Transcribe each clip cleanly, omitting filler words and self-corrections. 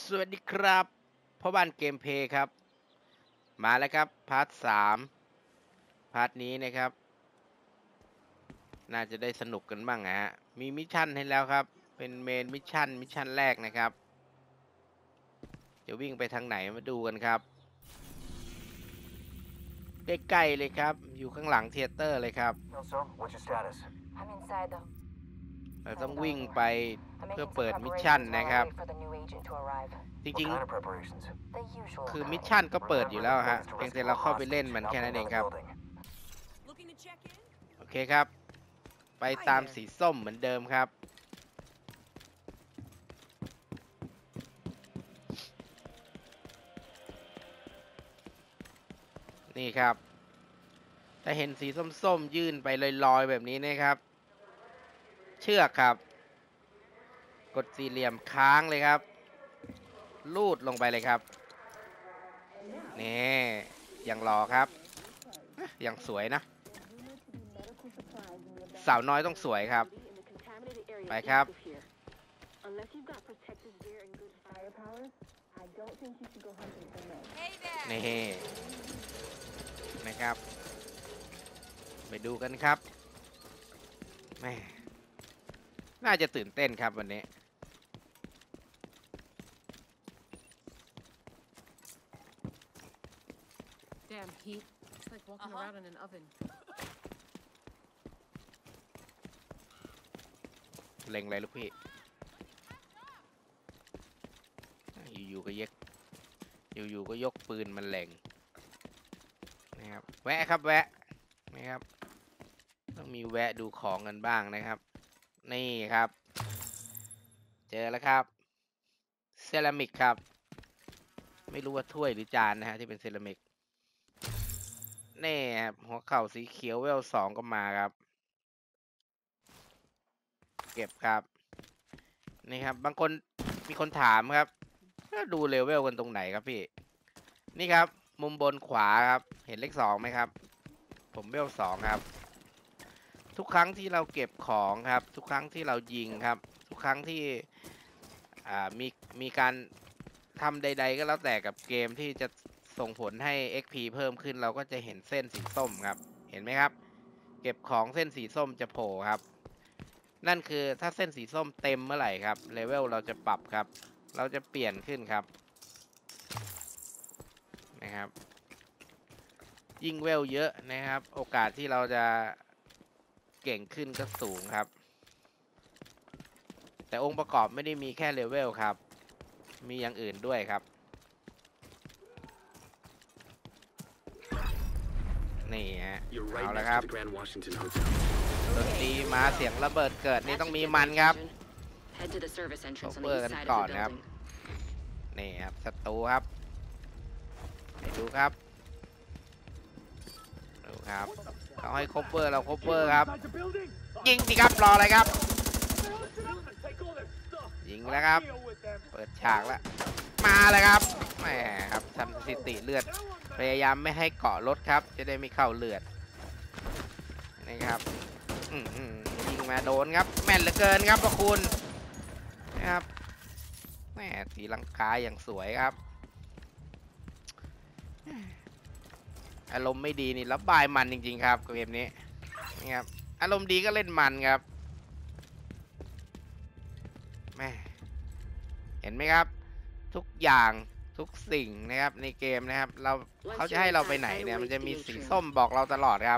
สวัสดีครับพ่อบ้านเกมเพย์ครับมาแล้วครับพาร์ท3พาร์ทนี้นะครับน่าจะได้สนุกกันบ้างนะฮะมีมิชชั่นให้แล้วครับเป็นเมนมิชชั่นแรกนะครับจะวิ่งไปทางไหนมาดูกันครับใกล้ๆเลยครับอยู่ข้างหลังเธียเตอร์เลยครับ So, what's your status? I'm inside though. เราต้องวิ่งไปเพื่อเปิดมิชชั่นนะครับจริง What kind of preparations? ๆคือมิชชั่นก็เปิดอยู่แล้วฮะเพียงแต่เราเข้าไปเล่นมันแค่นั้นเองครับโอเคครับไปตามสีส้มเหมือนเดิมครับนี่ครับถ้าเห็นสีส้มๆยื่นไปลอยๆแบบนี้นะครับเชือกครับกดสี่เหลี่ยมค้างเลยครับลูดลงไปเลยครับนี่ยังรอครับยังสวยนะสาวน้อยต้องสวยครับไปครับนี่นะครับไปดูกันครับแม่น่าจะตื่นเต้นครับวันนี้ Damn heat. It's like walking around in an oven. เล็งอะไรลูกพี่อยู่ๆก็ยกปืนมันเล็งนะครับแวะครับแวะนะครับต้องมีแวะดูของกันบ้างนะครับนี่ครับเจอแล้วครับเซรามิกครับไม่รู้ว่าถ้วยหรือจานนะฮะที่เป็นเซรามิกนี่ครับหัวเข่าสีเขียวเวล2ก็มาครับเก็บครับนี่ครับบางคนมีคนถามครับดูเลเวลกันตรงไหนครับพี่นี่ครับมุมบนขวาครับเห็นเลข2ไหมครับผมเวล2ครับทุกครั้งที่เราเก็บของครับทุกครั้งที่เรายิงครับทุกครั้งที่มีการทำใดๆก็แล้วแต่กับเกมที่จะส่งผลให้ XP เพิ่มขึ้นเราก็จะเห็นเส้นสีส้มครับเห็นไหมครับเก็บของเส้นสีส้มจะโผล่ครับนั่นคือถ้าเส้นสีส้มเต็มเมื่อไหร่ครับเลเวลเราจะปรับครับเราจะเปลี่ยนขึ้นครับนะครับยิ่งเวลเยอะนะครับโอกาสที่เราจะเก่งขึ้นก็สูงครับแต่องค์ประกอบไม่ได้มีแค่เลเวลครับมีอย่างอื่นด้วยครับนี่ฮะเอาละครับดนตรีมาเสียงระเบิดเกิดนี่ต้องมีมันครับโชเปอร์กันก่อนครับนี่ครับศัตรูครับไปดูครับดูครับเขาให้คบเปอร์เราคบเปอร์ครับยิงสิครับรออะไรครับยิงแล้วครับเปิดฉากแล้วมาเลยครับแหมครับทำสถิติเลือดพยายามไม่ให้เกาะรถครับจะได้ไม่เข้าเลือดนี่ครับยิงมาโดนครับแม่นเหลือเกินครับพระคุณนะครับแหมตีลังกาอย่างสวยครับอารมณ์ไม่ดีนี่ระบายมันจริงๆครับเกมนี้นี่ครับอารมณ์ดีก็เล่นมันครับแม่เห็นไหมครับทุกอย่างทุกสิ่งนะครับในเกมนะครับเขาจะให้เราไปไหนเนี่ยมันจะมีสีส้มบอกเราตลอดครับ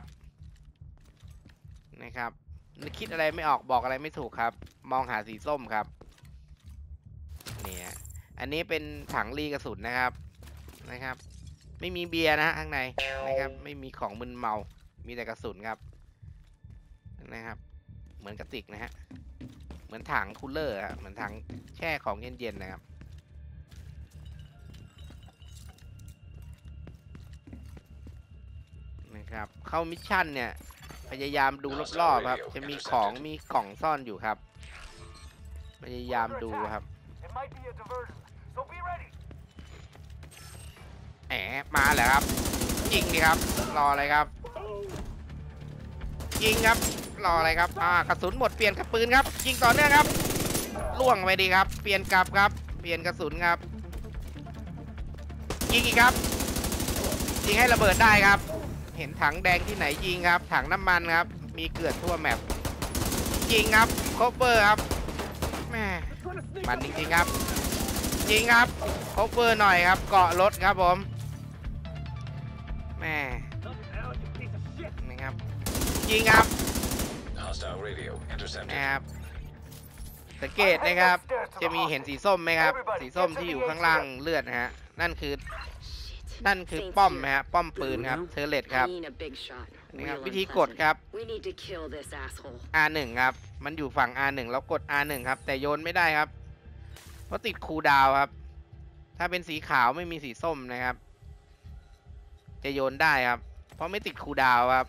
นะครับคิดอะไรไม่ออกบอกอะไรไม่ถูกครับมองหาสีส้มครับเนี่ยอันนี้เป็นถังรีกระสุนนะครับไม่มีเบียร์นะฮะข้างในนะครับไม่มีของมึนเมามีแต่กระสุนครับนะครับเหมือนกระติกนะฮะเหมือนถังคูลเลอร์เหมือนถังแช่ของเย็นๆนะครับเข้ามิชชั่นเนี่ยพยายามดูรอบๆครับจะมีของมีกล่องซ่อนอยู่ครับพยายามดูครับแหมมาเหรอครับยิงดิครับรออะไรครับยิงครับรออะไรครับกระสุนหมดเปลี่ยนกับปืนครับยิงต่อเนื่องครับล่วงไปดีครับเปลี่ยนกลับครับเปปลี่ยนกระสุนครับยิงอีกครับยิงให้ระเบิดได้ครับเห็นถังแดงที่ไหนยิงครับถังน้ำมันครับมีเกลือนทั่วแมปยิงครับโคเวอร์ครับแม่มันจริงๆครับยิงครับโคเวอร์หน่อยครับเกาะรถครับผมแม่นี่ครับยิงครับนะครับสังเกตนะครับจะมีเห็นสีส้มไหมครับสีส้มที่อยู่ข้างล่างเลือดนะฮะนั่นคือป้อมนะฮะป้อมปืนครับเทอร์เลตครับนะครับวิธีกดครับ R1 ครับมันอยู่ฝั่ง R1 แล้วกด R1 ครับแต่โยนไม่ได้ครับเพราะติดคูลดาวน์ครับถ้าเป็นสีขาวไม่มีสีส้มนะครับจะโยนได้ครับเพราะไม่ติดคูลดาวน์ครับ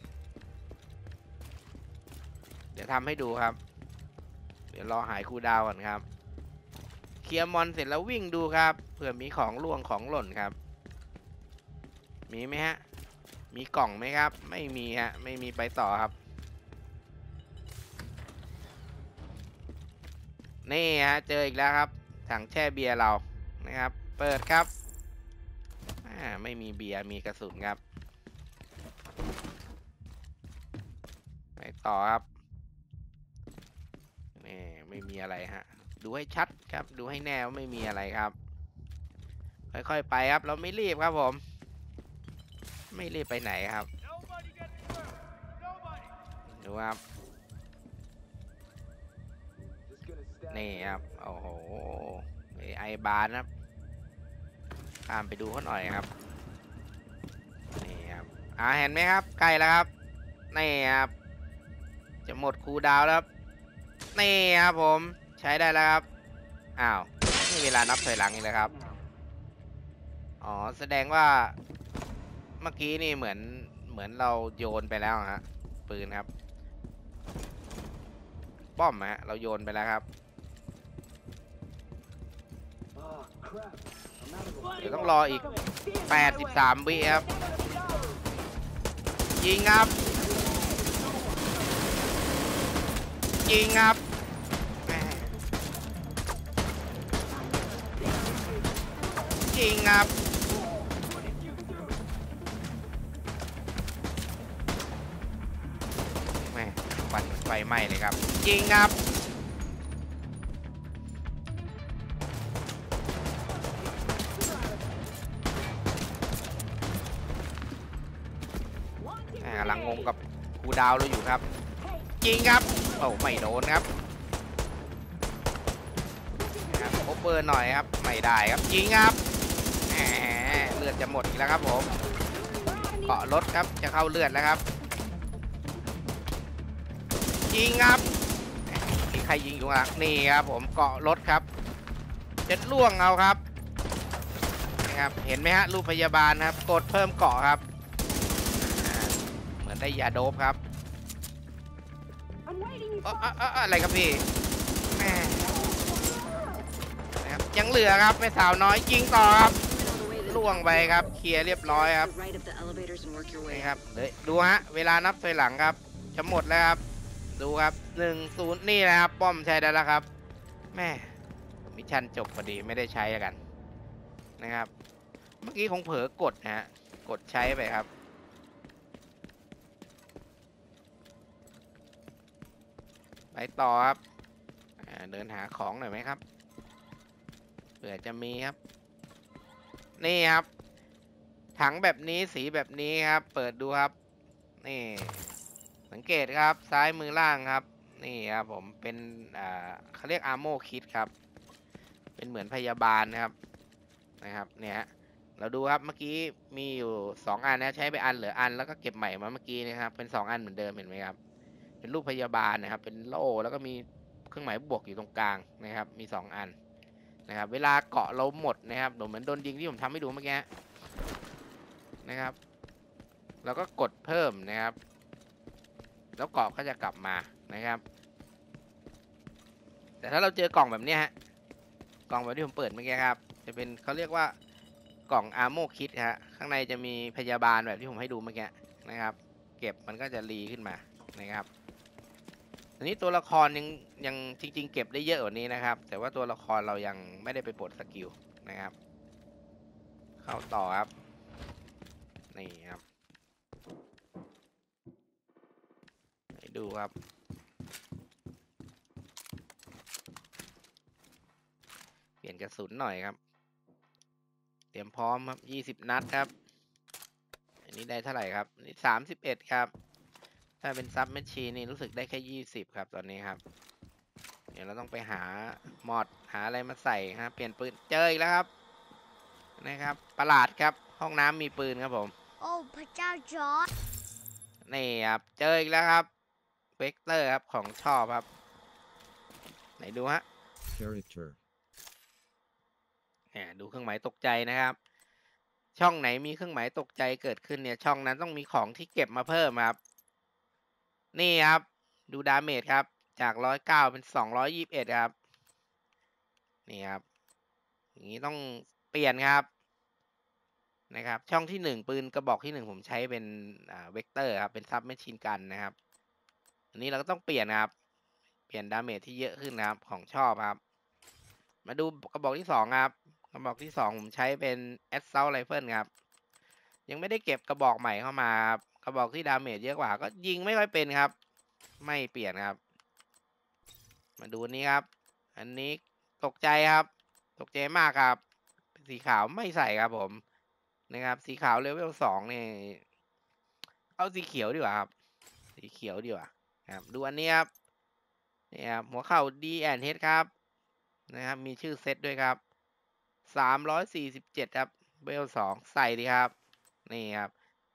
เดี๋ยวทำให้ดูครับเดี๋ยวรอหายคูลดาวน์ก่อนครับเคลียร์มอนเสร็จแล้ววิ่งดูครับเผื่อมีของล่วงของหล่นครับมีไหมฮะมีกล่องไหมครับไม่มีฮะไม่มีไปต่อครับนี่ฮะเจออีกแล้วครับถังแช่เบียร์เรานะครับเปิดครับไม่มีเบียร์มีกระสุนครับไปต่อครับนี่ไม่มีอะไรฮะดูให้ชัดครับดูให้แน่ว่าไม่มีอะไรครับค่อยๆไปครับเราไม่รีบครับผมไม่รีบไปไหนครับดูครับนี่ครับโอ้โหไอบานครับข้ามไปดูเขาหน่อยครับนี่ครับเห็นไหมครับใกล้แล้วครับนี่ครับจะหมดคูลดาวน์แล้วครับนี่ครับผมใช้ได้แล้วครับอ้าวนี่เวลานับถอยหลังอีกแล้วครับอ๋อแสดงว่าเมื่อกี้นี่เหมือนเราโยนไปแล้วฮะปืนครับป้อมฮะเราโยนไปแล้วครับเดี๋ยวต้องรออีก83วิครับยิงครับยิงครับยิงครับแม่ฟันไฟไหม้เลยครับยิงครับกำลังงงกับคูลดาวน์เราอยู่ครับยิงครับโอ้ไม่โดนครับโคเวอร์หน่อยครับไม่ได้ครับยิงครับเลือดจะหมดอีกแล้วครับผมเกาะรถครับจะเข้าเลือดแล้วครับยิงครับมีใครยิงอยู่ข้างหลังนี่ครับผมเกาะรถครับจะล่วงเอาครับนะครับเห็นไหมฮะรูปพยาบาลครับกดเพิ่มเกาะครับเหมือนได้ยาโดบครับอะไรครับพี่แม่นะครับยังเหลือครับแม่สาวน้อยยิงต่อครับล่วงไปครับเคลียร์เรียบร้อยครับนี่ครับเลยดูฮะเวลานับถอยหลังครับจะหมดแล้วครับดูครับ1-0นี่นะครับป้อมใช้ได้แล้วครับแม่มิชชั่นจบพอดีไม่ได้ใช้กันนะครับเมื่อกี้คงเผลอกดนะฮะกดใช้ไปครับไปต่อครับเดินหาของหน่อยไหมครับเผื่อจะมีครับนี่ครับถังแบบนี้สีแบบนี้ครับเปิดดูครับนี่สังเกตครับซ้ายมือล่างครับนี่ครับผมเป็นเขาเรียกอาร์โมคิดครับเป็นเหมือนพยาบาลนะครับเนี่ยเราดูครับเมื่อกี้มีอยู่2อันนะใช้ไปอันเหลืออันแล้วก็เก็บใหม่มาเมื่อกี้นะครับเป็น2อันเหมือนเดิมเห็นไหมครับเป็นรูปพยาบาลนะครับเป็นโล่แล้วก็มีเครื่องหมายบวกอยู่ตรงกลางนะครับมี2อันนะครับเวลาเกาะเราหมดนะครับเหมือนโดนยิงที่ผมทำให้ดูเมื่อกี้นะครับแล้วก็กดเพิ่มนะครับแล้วเกาะก็จะกลับมานะครับแต่ถ้าเราเจอกล่องแบบนี้ฮะกล่องแบบที่ผมเปิดเมื่อกี้ครับจะเป็นเขาเรียกว่ากล่องอาร์โมคิดฮะข้างในจะมีพยาบาลแบบที่ผมให้ดูเมื่อกี้นะครับเก็บมันก็จะรีขึ้นมานะครับอันนี้ตัวละครยังจริงๆเก็บได้เยอะกว่านี้นะครับ แต่ว่าตัวละครเรายังไม่ได้ไปปลดสกิลนะครับ เข้าต่อครับนี่ครับให้ดูครับเปลี่ยนกระสุนหน่อยครับเตรียมพร้อมครับ20 นัดครับอันนี้ได้เท่าไหร่ครับนี่31ครับถ้าเป็นซับแมชชีนนี่รู้สึกได้แค่20ครับตอนนี้ครับเดี๋ยวเราต้องไปหามอดหาอะไรมาใส่ครับเปลี่ยนปืนเจออีกแล้วครับนะครับประหลาดครับห้องน้ำมีปืนครับผมโอ้พระเจ้าจอร์จนี่ครับเจออีกแล้วครับเวกเตอร์ครับของชอบครับไหนดูฮะ Character. เนี่ยดูเครื่องหมายตกใจนะครับ ช่องไหนมีเครื่องหมายตกใจเกิดขึ้นเนี่ยช่องนั้นต้องมีของที่เก็บมาเพิ่มครับนี่ครับดูดาเมจครับจาก109เป็น221ครับนี่ครับอย่างนี้ต้องเปลี่ยนครับนะครับช่องที่1ปืนกระบอกที่1ผมใช้เป็นเวกเตอร์ครับเป็นซับแมชชีนกันนะครับอันนี้เราก็ต้องเปลี่ยนครับเปลี่ยนดาเมจที่เยอะขึ้นนะครับของชอบครับมาดูกระบอกที่2ครับกระบอกที่2ผมใช้เป็น Assault Rifle ครับยังไม่ได้เก็บกระบอกใหม่เข้ามาครับกระบอกที่ดาเมจเยอะกว่าก็ยิงไม่ค่อยเป็นครับไม่เปลี่ยนครับมาดูนี้ครับอันนี้ตกใจครับตกใจมากครับสีขาวไม่ใส่ครับผมนะครับสีขาวเลเวล2นี่เอาสีเขียวดีกว่าครับสีเขียวดีกว่าครับดูอันนี้ครับนี่ครับหัวเข่า D&H ครับนะครับมีชื่อเซตด้วยครับ347ครับเวล2ใส่ดีครับนี่ครับ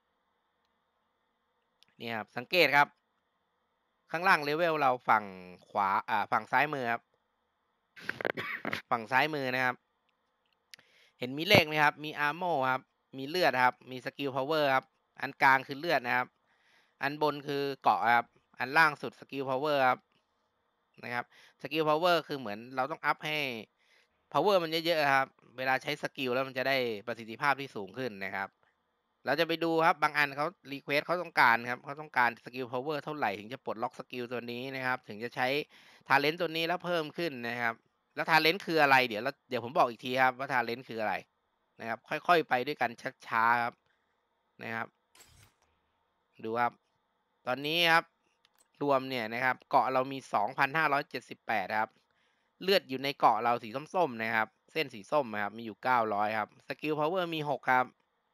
นี่ครับสังเกตครับข้างล่างเลเวลเราฝั่งขวาฝั่งซ้ายมือครับ ฝั่งซ้ายมือนะครับ เห็นมีเลขไหมครับมีอาร์โมครับมีเลือดครับมีสกิลพาวเวอร์ครับอันกลางคือเลือดนะครับอันบนคือเกาะครับอันล่างสุดสกิลพาวเวอร์ครับนะครับสกิลพาวเวอร์คือเหมือนเราต้องอัพให้พาวเวอร์มันเยอะๆครับเวลาใช้สกิลแล้วมันจะได้ประสิทธิภาพที่สูงขึ้นนะครับเราจะไปดูครับบางอันเขารีเควสเขาต้องการครับเขาต้องการสกิลพาวเวอร์เท่าไหร่ถึงจะปลดล็อกสกิลตัวนี้นะครับถึงจะใช้ทาเลนต์ตัวนี้แล้วเพิ่มขึ้นนะครับแล้วทาเลนต์คืออะไรเดี๋ยวผมบอกอีกทีครับว่าทาเลนต์คืออะไรนะครับค่อยๆไปด้วยกันช้าๆครับนะครับดูครับตอนนี้ครับรวมเนี่ยนะครับเกาะเรามี2,578ครับเลือดอยู่ในเกาะเราสีส้มๆนะครับเส้นสีส้มนะครับมีอยู่900ครับสกิลพาวเวอร์มี6ครับ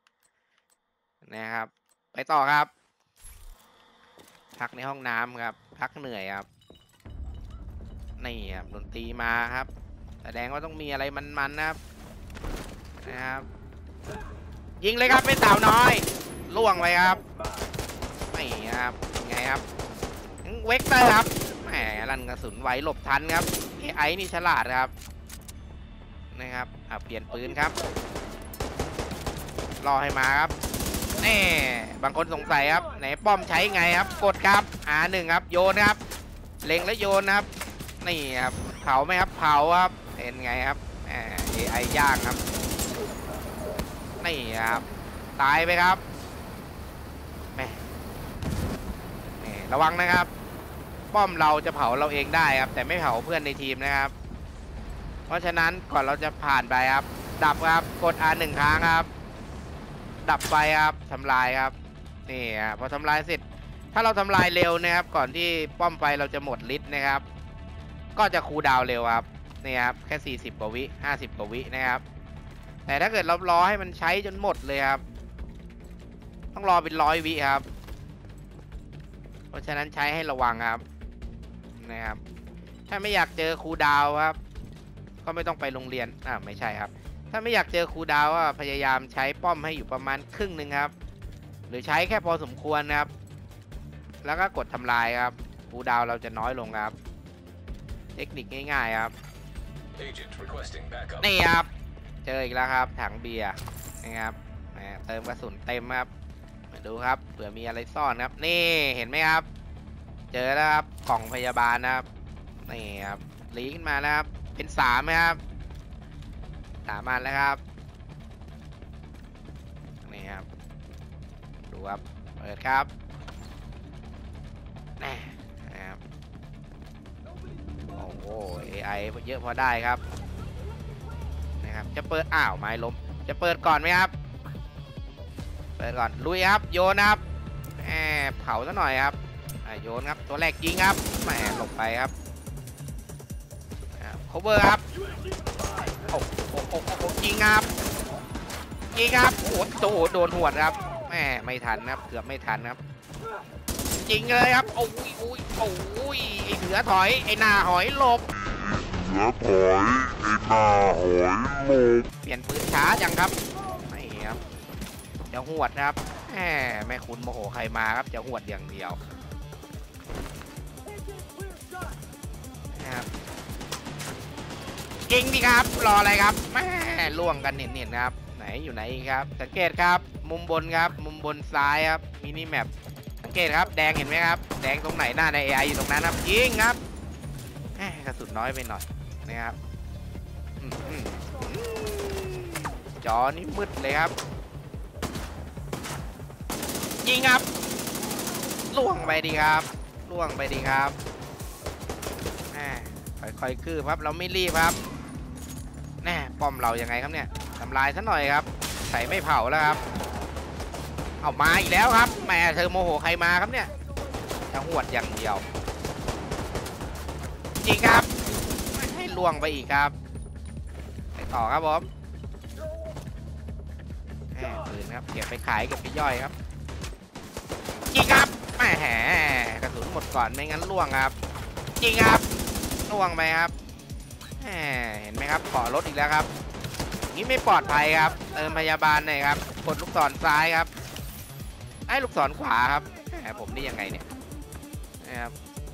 นะครับไปต่อครับพักในห้องน้ำครับพักเหนื่อยครับนี่ครับดนตรีมาครับแสดงว่าต้องมีอะไรมันๆนะครับยิงเลยครับเป็นสาวน้อยล่วงไปครับนี่ครับไงครับเวกเตอร์ครับแหมลั่นกระสุนไวหลบทันครับไอ้นี่ฉลาดครับนะครับเปลี่ยนปืนครับรอให้มาครับนี่บางคนสงสัยครับไหนป้อมใช้ไงครับกดครับR1ครับโยนครับเล็งแล้วโยนครับนี่ครับเผาไหมครับเผาครับเป็นไงครับAI ย่างครับนี่ครับตายไปครับแม่นี่ระวังนะครับป้อมเราจะเผาเราเองได้ครับแต่ไม่เผาเพื่อนในทีมนะครับเพราะฉะนั้นก่อนเราจะผ่านไปครับดับครับกด R1 ครั้งครับดับไฟครับทำลายครับนี่ครับพอทำลายเสร็จถ้าเราทำลายเร็วนะครับก่อนที่ป้อมไฟเราจะหมดฤทธิ์นะครับก็จะคูลดาวน์เร็วครับนี่ครับแค่40 กว่าวิ50 กว่าวินะครับแต่ถ้าเกิดเรารอให้มันใช้จนหมดเลยครับต้องรอเป็น100 วิครับเพราะฉะนั้นใช้ให้ระวังครับนะครับถ้าไม่อยากเจอครูดาวครับก็ไม่ต้องไปโรงเรียนไม่ใช่ครับถ้าไม่อยากเจอครูดาวก็พยายามใช้ป้อมให้อยู่ประมาณครึ่งหนึ่งครับหรือใช้แค่พอสมควรนะครับแล้วก็กดทำลายครับครูดาวเราจะน้อยลงครับเทคนิคง่ายๆครับนี่ครับเจออีกแล้วครับถังเบียร์นะครับเติมกระสุนเต็มครับมาดูครับเผื่อมีอะไรซ่อนครับนี่เห็นไหมครับเจอแล้วครับกล่องพยาบาลนะครับนี่ครับลีขึ้นมาแล้วครับเป็น3ไหมครับ3 อันแล้วครับนี่ครับดูครับเปิดครับนะครับโอ้ AI เยอะพอได้ครับนะครับจะเปิดอ้าวไม้ล้มจะเปิดก่อนไหมครับเปิดก่อนลุยครับโยนครับเผาซะหน่อยครับโยนครับตัวแรกยิงครับแหมหลบไปครับcover ครับโอ้โหยิงครับยิงครับโอ้โหโดนหวดครับแหมไม่ทันครับเกือบไม่ทันครับยิงเลยครับโอ้ยไอเสือถอยไอหน้าหอยหลบเสือถอยไอ้หน้าหอยหลบเปลี่ยนปืนช้าจังครับไม่ครับจะหวดครับแม่คุณโมโหใครมาครับจะหวดอย่างเดียวนะครับยิงดิครับรออะไรครับแม่ล่วงกันเห็นครับไหนอยู่ไหนครับสังเกตครับมุมบนครับมุมบนซ้ายครับมินิแมปสังเกตครับแดงเห็นไหมครับแดงตรงไหนหน้าใน AI อยู่ตรงนั้นครับยิงครับกระสุนน้อยไปหน่อยนะครับจอนี่มืดเลยครับยิงครับล่วงไปดีครับล่วงไปดีครับค่อยๆคืบครับเราไม่รีบครับป้อมเรายังไงครับเนี่ยทำลายซะหน่อยครับใส่ไม่เผาแล้วครับเอามาอีกแล้วครับแม่เธอโมโหใครมาครับเนี่ยจะหวดอย่างเดียวจริงครับให้ล่วงไปอีกครับไปต่อครับผมปืนครับเก็บไปขายเก็บไปย่อยครับจริงครับแหมกระสุนหมดก่อนไม่งั้นล่วงครับจริงครับล่วงไปครับเห็นไหมครับขอรถอีกแล้วครับนี่ไม่ปลอดภัยครับเติมพยาบาลหน่อยครับกดลูกศรซ้ายครับไอ้ลูกศรขวาครับผมนี่ยังไงเนี่ยนะครับ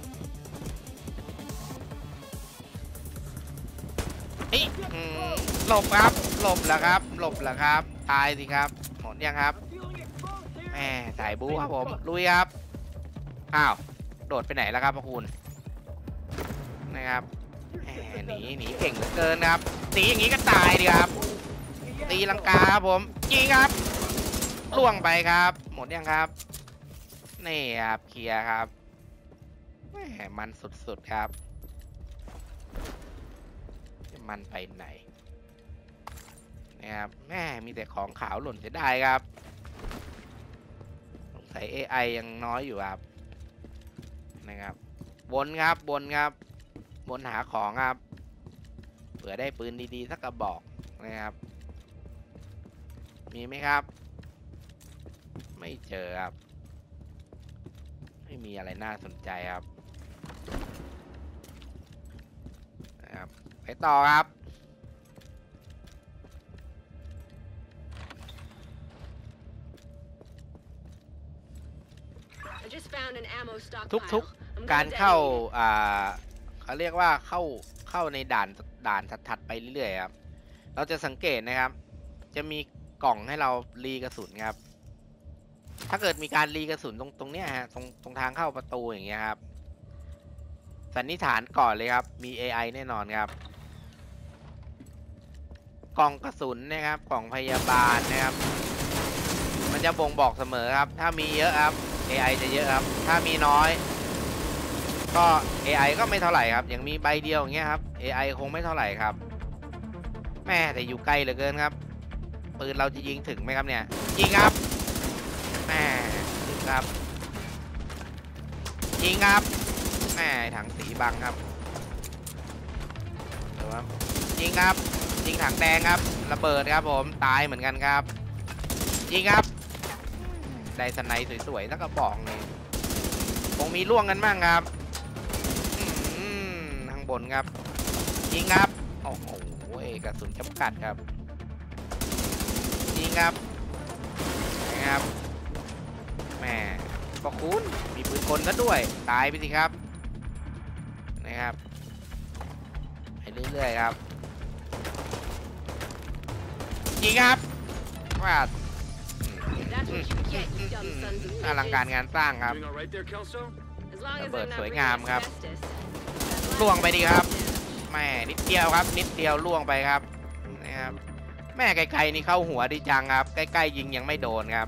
หลบครับหลบแล้วครับหลบแล้วครับตายสิครับหมดยังครับสายบู๊ครับผมลุยครับอ้าวโดดไปไหนแล้วครับพระคุณนะครับหนีเก่งเหลือเกินครับหนีอย่างนี้ก็ตายดีครับตีลังกาครับผมยิงครับล่วงไปครับหมดยังครับนี่ครับเคลียร์ครับมันสุดๆครับมันไปไหนนะครับมีแต่ของขาวหล่นเสียดายครับสงสัย AI ยังน้อยอยู่ครับนะครับวนครับวนหาของครับเผื่อได้ปืนดีๆสักกระบอกนะครับมีไหมครับไม่เจอครับไม่มีอะไรน่าสนใจครับนะครับไปต่อครับทุกการเข้าเขาเรียกว่าเข้าในด่านถัดไปเรื่อยๆครับเราจะสังเกตนะครับจะมีกล่องให้เรารีกระสุนครับถ้าเกิดมีการรีกระสุนตรงเนี้ยฮะตรงทางเข้าประตูอย่างเงี้ยครับสันนิษฐานก่อนเลยครับมี AI แน่นอนครับกล่องกระสุนนะครับกล่องพยาบาลนะครับมันจะบ่งบอกเสมอครับถ้ามีเยอะครับ AI จะเยอะครับถ้ามีน้อยก็ AI ก็ไม่เท่าไหร่ครับอย่างมีใบเดียวอย่างเงี้ยครับ AI คงไม่เท่าไหร่ครับแต่อยู่ไกลเหลือเกินครับปืนเราจะยิงถึงไหมครับเนี่ยยิงครับถึงครับยิงครับถังสีบังครับยิงครับยิงถังแดงครับระเบิดครับผมตายเหมือนกันครับยิงครับได้สไนด์สวยๆแล้วก็บอกเลยคงมีล่วงกันบ้างครับข้างบนครับยิงครับโอ้โหกระสุนจำกัดครับยิงครับนะครับก็คุ้นมีปืนกลก็ด้วยตายไปสิครับนะครับไปเรื่อยๆครับยิงครับว่าอลังการงานสร้างครับระเบิดสวยงามครับล่วงไปดีครับนิดเดียวครับนิดเดียวล่วงไปครับนะครับไกลๆนี่เข้าหัวดีจังครับใกล้ๆยิงยังไม่โดนครับ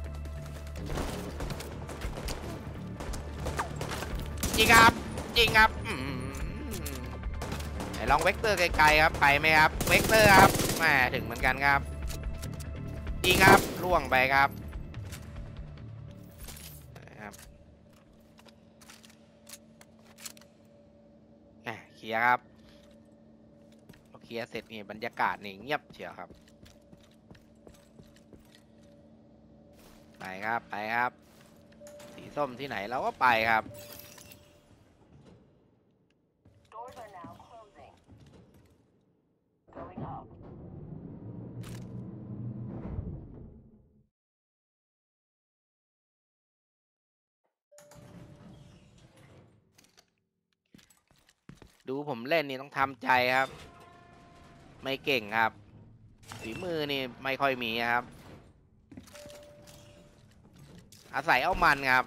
ยิงครับลองเวกเตอร์ไกลๆครับไปไหมครับเวกเตอร์ครับแหมถึงเหมือนกันครับยิงครับล่วงไปครับนะครับเคลียร์ครับเคลียร์เสร็จนี่บรรยากาศนี่เงียบเชียวครับไปครับไปครับสีส้มที่ไหนเราก็ไปครับดูผมเล่นนี่ต้องทำใจครับไม่เก่งครับฝีมือนี่ไม่ค่อยมีครับอาศัยเอามันครับ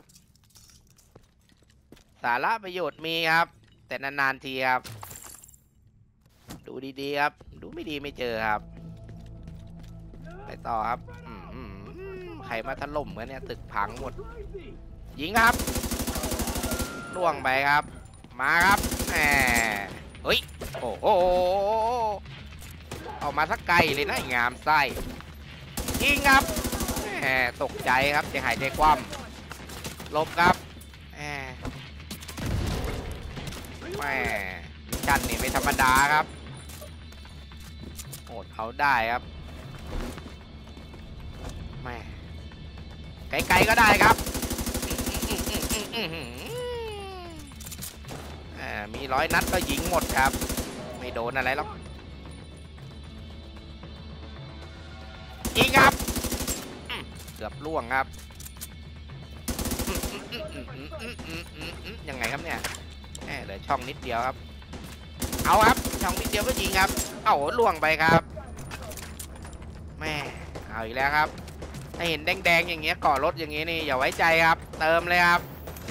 สาระประโยชน์มีครับแต่นานๆทีครับดูดีๆครับดูไม่ดีไม่เจอครับไปต่อครับใครมาถล่มกันเนี่ยตึกพังหมดยิงครับล่วงไปครับมาครับแหมเฮ้ยโอ้โหออกมาสักไกลเลยนะงามไส้ยิงครับแหมตกใจครับจะหายใจคว่ำหลบครับแหมจันนี่ไม่ธรรมดาครับโอดเขาได้ครับแหมไกลๆก็ได้ครับมี100 นัดก็ยิงหมดครับไม่โดนอะไรหรอกยิงครับเกือบล่วงครับยังไงครับเนี่ยเหลือช่องนิดเดียวครับเอาครับช่องนิดเดียวก็ยิงครับเอาล่วงไปครับแม่เอาอีกแล้วครับถ้าเห็นแดงๆอย่างเงี้ยเกาะรถอย่างงี้นี่อย่าไว้ใจครับเติมเลยครับ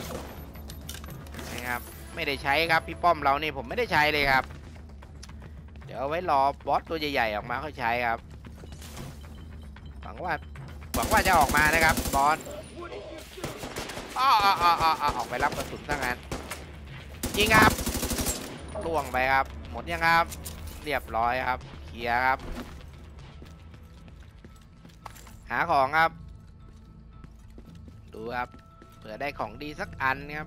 นี่ครับไม่ได้ใช้ครับพี่ป้อมเรานี่ผมไม่ได้ใช้เลยครับเดี๋ยวเอาไว้รอบอสตัวใหญ่ๆออกมาค่อยใช้ครับหวังว่าจะออกมานะครับบอสออกไปรับกระสุนซะงั้นยิงครับล่วงไปครับหมดยังครับเรียบร้อยครับเคลียร์ครับหาของครับดูครับเผื่อได้ของดีสักอันครับ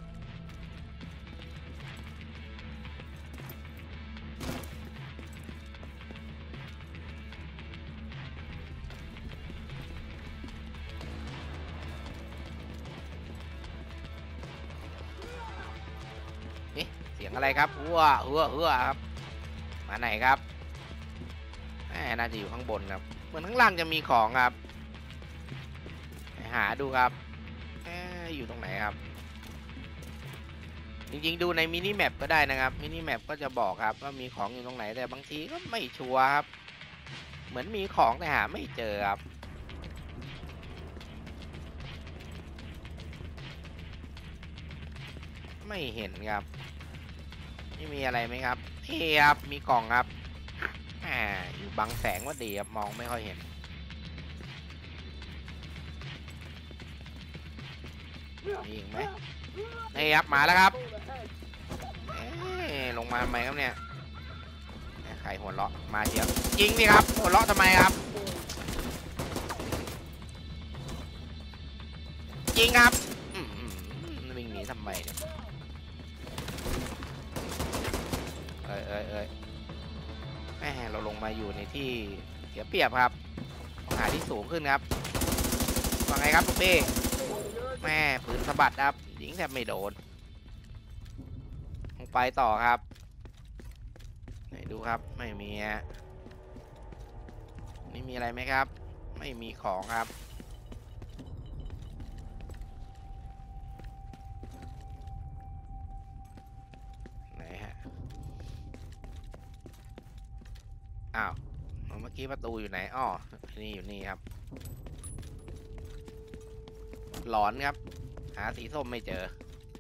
นี่เสียงอะไรครับหัวครับมาไหนครับน่าจะอยู่ข้างบนครับเหมือนข้างล่างจะมีของครับหาดูครับอยู่ตรงไหนครับจริงๆดูในมินิแมปก็ได้นะครับมินิแมปก็จะบอกครับว่ามีของอยู่ตรงไหนแต่บางทีก็ไม่ชัวร์ครับเหมือนมีของแต่หาไม่เจอครับไม่เห็นครับไม่มีอะไรไหมครับนี่ครับมีกล่องครับอยู่บังแสงว่าดีครับมองไม่ค่อยเห็นมีอีกไหมนี่ครับมาแล้วครับลงมาทำไมครับเนี่ยใครหัวเราะมาเชียวยิงดิครับหัวเราะทำไมครับยิงครับวิ่งหนีทำไมเนี่ยแม่เราลงมาอยู่ในที่เสียเปรียบครับต้องหาที่สูงขึ้นครับว่าไงครับลูกพี่แม่ปืนสะบัดครับยิงแทบไม่โดนลงไปต่อครับไหนดูครับไม่มีฮะนี่มีอะไรไหมครับไม่มีของครับไหนฮะอ้าวเมื่อกี้ประตูอยู่ไหนอ้อนี่อยู่นี่ครับหลอนครับหาสีส้มไม่เจอ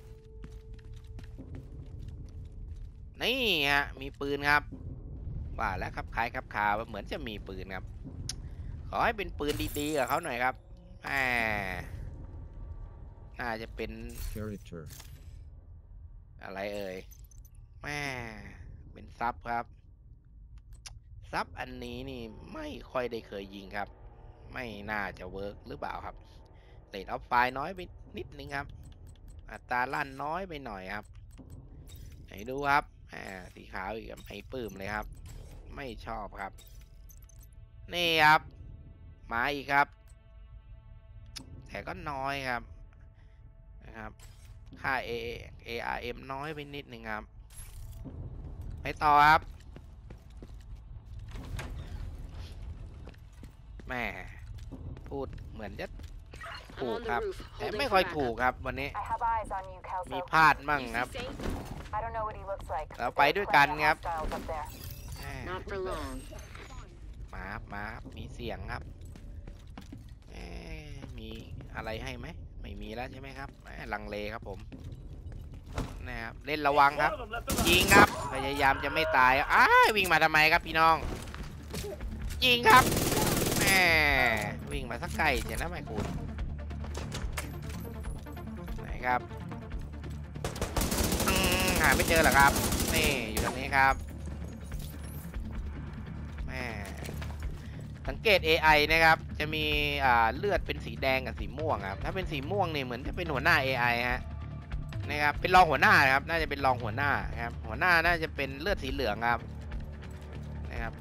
นี่ฮะมีปืนครับว่าแล้วครับคล้ายครับคาเหมือนจะมีปืนครับขอให้เป็นปืนดีๆกับเขาหน่อยครับน่าจะเป็น Character อะไรเอ่ยแม่เป็นซับครับซับอันนี้นี่ไม่ค่อยได้เคยยิงครับไม่น่าจะเวิร์กหรือเปล่าครับเรทออฟไฟน้อยไปนิดนึงครับอัตราลั่นน้อยไปหน่อยครับไหนดูครับสีขาวอีกไม่ปื้มเลยครับไม่ชอบครับนี่ครับมาอีกครับแต่ก็น้อยครับนะครับค่า ARM น้อยไปนิดนึงครับไปต่อครับแม่พูดเหมือนจะถูกครับแต่ไม่ค่อยถูกครับวันนี้ I have eyes on you, มี Kelso. พลาดมั่งครับ I don't know what he looks like. เรา but ไป there's ด้วยกัน plenty ครับ of hostiles up there. Not for long. มาครับมาครับมีเสียงครับมีอะไรให้ไหมไม่มีแล้วใช่ไหมครับลังเลครับผมนะครับเล่นระวังครับยิงครับพยายามจะไม่ตายวิ่งมาทำไมครับพี่น้องยิงครับวิ่งมาสักไกลเจ๋งนะแม่คุณไหนครับหาไม่เจอเหรอครับนี่อยู่ตรงนี้ครับสังเกต AI นะครับจะมีเลือดเป็นสีแดงกับสีม่วงครับถ้าเป็นสีม่วงเนี่ยเหมือนจะเป็นหัวหน้า AI ฮะนะครับเป็นรองหัวหน้าครับน่าจะเป็นรองหัวหน้าครับหัวหน้าน่าจะเป็นเลือดสีเหลืองครับนะครับ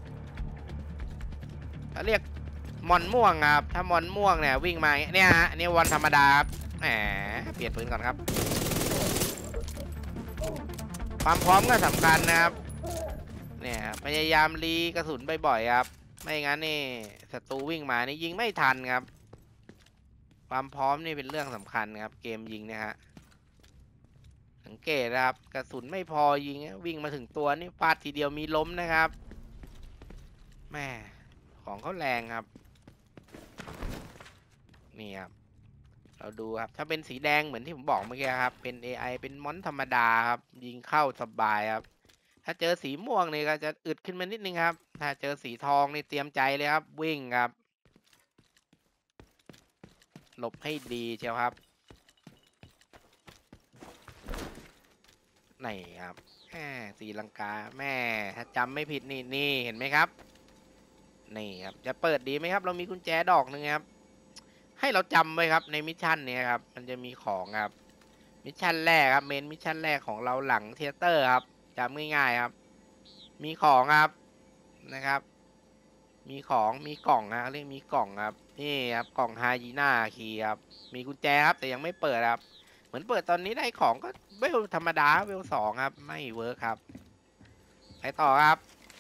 เขาเรียกมอนม่วงครับถ้ามอนม่วงเนี่ยวิ่งมาเนี่ยฮะนี่วันธรรมดาครับเปลี่ยนปืนก่อนครับความพร้อมก็สำคัญนะครับเนี่ยพยายามรีกระสุนบ่อยๆครับไม่งั้นนี่ศัตรูวิ่งมานี่ยิงไม่ทันครับความพร้อมนี่เป็นเรื่องสำคัญครับเกมยิงเนี่ยฮะสังเกตครับกระสุนไม่พอยิงวิ่งมาถึงตัวนี่ฟาดทีเดียวมีล้มนะครับแม่ของเขาแรงครับนี่ครับเราดูครับถ้าเป็นสีแดงเหมือนที่ผมบอกเมื่อกี้ครับเป็น AI เป็นมอนธรรมดาครับยิงเข้าสบายครับถ้าเจอสีม่วงนี่ก็จะอึดขึ้นมานิดนึงครับถ้าเจอสีทองนี่เตรียมใจเลยครับวิ่งครับหลบให้ดีเชียวครับไหนครับสีลังกาแม่ถ้าจำไม่ผิดนี่เห็นไหมครับนี่ครับจะเปิดดีไหมครับเรามีกุญแจดอกนึงครับให้เราจำไว้ครับในมิชชั่นนี้ครับมันจะมีของครับมิชชั่นแรกครับเมนมิชชั่นแรกของเราหลังเทเตอร์ครับจำง่ายๆครับมีของครับนะครับมีของมีกล่องนะเรียกมีกล่องครับนี่ครับกล่องไฮยีน่าคีย์ครับมีกุญแจครับแต่ยังไม่เปิดครับเหมือนเปิดตอนนี้ได้ของก็เวลธรรมดาเวล2ครับไม่เวิร์คครับไปต่อครับ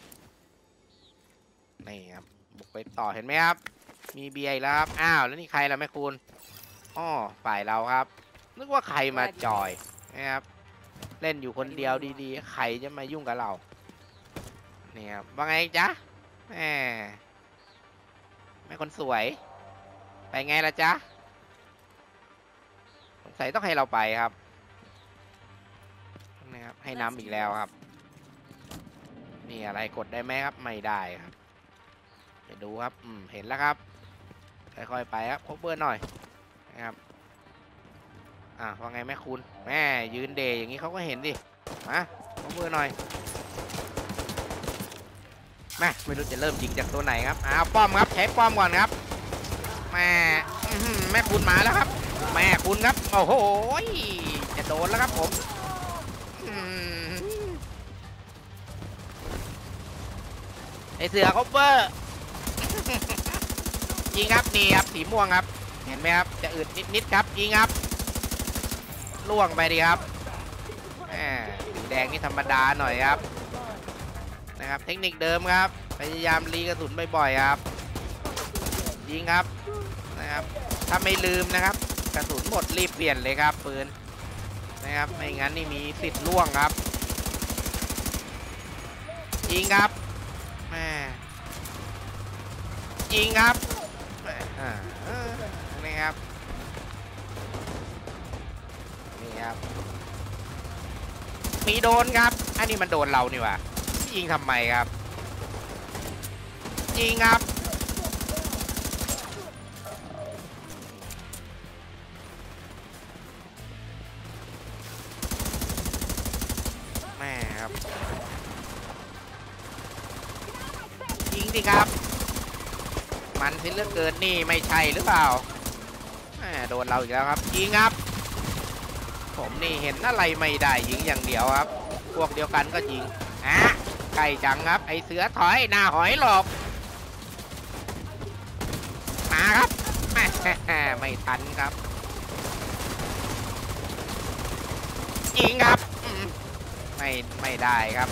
นี่ครับบุกไปต่อเห็นไหมครับมีเบียร์แล้วครับอ้าวแล้วนี่ใครล่ะแม่คุณฝ่ายเราครับนึกว่าใครมาจอยนะครับเล่นอยู่คนเดียวดีๆใครจะมายุ่งกับเราเนี่ยครับว่าไงจ๊ะแม่คนสวยไปไงล่ะจ๊ะสงสัยต้องให้เราไปครับนะครับให้น้ำอีกแล้วครับนี่อะไรกดได้ไหมครับไม่ได้ครับไปดูครับเห็นแล้วครับค่อยๆไปครับพบเบอร์หน่อยนะครับว่าไงแม่คุณแม่ยืนเดย์อย่างนี้เขาก็เห็นดิมาพบเบอร์หน่อยแม่ไม่รู้จะเริ่มยิงจากตัวไหนครับป้อมครับใช้ป้อมก่อนครับแม่คุณมาแล้วครับแม่คุณครับโอ้โหจะโดนแล้วครับผมไอเสือคอปเปอร์ยิงครับนี่ครับสีม่วงครับเห็นไหมครับจะอึดนิดครับยิงครับล่วงไปดีครับสีแดงนี่ธรรมดาหน่อยครับนะครับเทคนิคเดิมครับพยายามรีกระสุนบ่อยๆครับยิงครับนะครับถ้าไม่ลืมนะครับกระสุนหมดรีบเปลี่ยนเลยครับปืนนะครับไม่งั้นนี่มีสิทธิ์ล่วงครับยิงครับยิงครับนี่ครับนี่ครับมีโดนครับอันนี้มันโดนเรานี่ว่ะยิงทำไมครับยิงครับแม่ครับสิครับมันสิเหลือเกินนี่ไม่ใช่หรือเปล่าโดนเราอีกแล้วครับยิงครับผมนี่เห็นอะไรไม่ได้ยิงอย่างเดียวครับพวกเดียวกันก็ยิงไก่จังครับไอเสือถอยหน้าหอยหลบมาครับไม่ทันครับยิงครับไม่ได้ครับ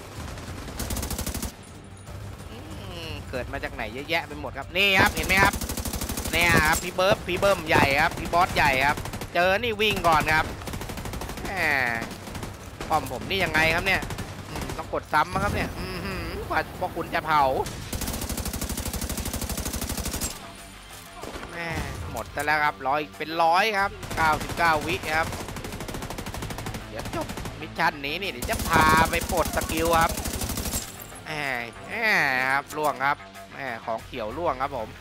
เกิดมาจากไหนเยอะแยะไปหมดครับนี่ครับเห็นไหมครับเนี่ยครับพี่เบิ้มใหญ่ครับพี่บอสใหญ่ครับเจอนี่วิ่งก่อนครับป้อมผมนี่ยังไงครับเนี่ยต้องกดซ้ำครับเนี่ยกว่าพวกคุณจะเผาหมดแต่แล้วครับเป็นร้อยครับ99วิครับเดี๋ยวจบมิชชั่นนี้นี่เดี๋ยวจะพาไปปลดสกิลครับครับล่วงครับของเขียวล่วงครับผม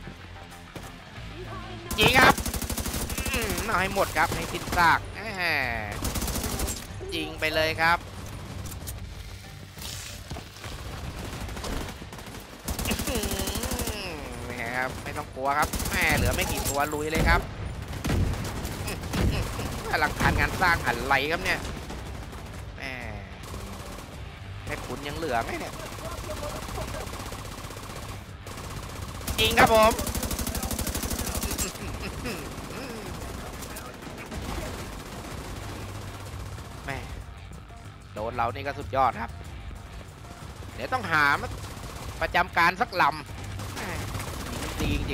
ยิงครับเอาให้หมดครับให้สิ้นซากยิงไปเลยครับนี่ครับไม่ต้องกลัวครับเหลือไม่กี่ตัวลุยเลยครับอลังการงานสร้างอะไรครับเนี่ยแค่ขุนยังเหลือไหมเนี่ยยิงครับผมโดนเรานี่ก็สุดยอดครับเดี๋ยวต้องหาประจำการสักลำจริง